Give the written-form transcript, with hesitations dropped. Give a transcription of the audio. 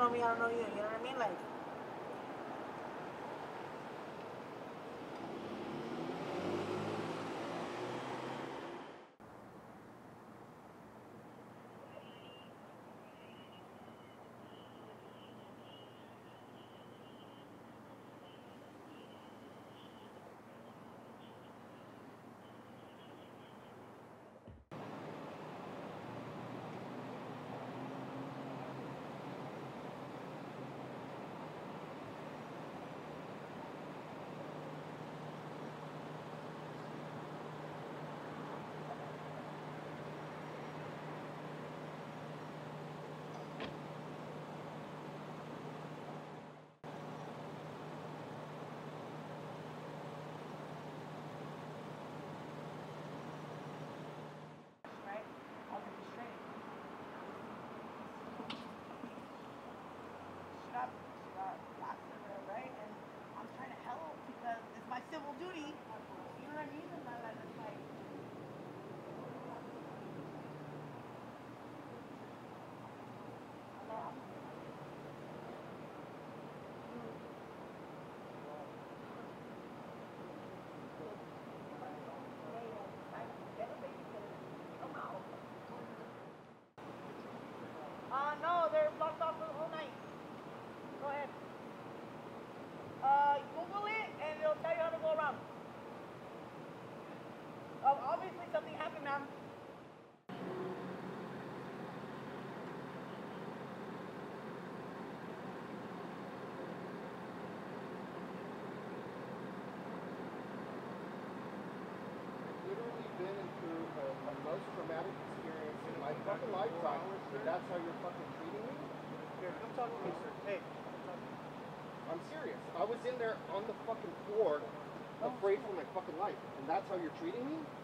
know me, I don't know you. You know what I mean? Like. Civil duty, you know what I mean? And like, no, they're blocked off the whole night. Go ahead. Google it and it'll tell you how to go around. Obviously something happened, ma'am. I've literally been through a most traumatic experience in my fucking lifetime, and that's how you're fucking treating me? Here, come talk to me, sir. Hey. I'm serious. I was in there on the fucking floor, afraid for my fucking life, and that's how you're treating me?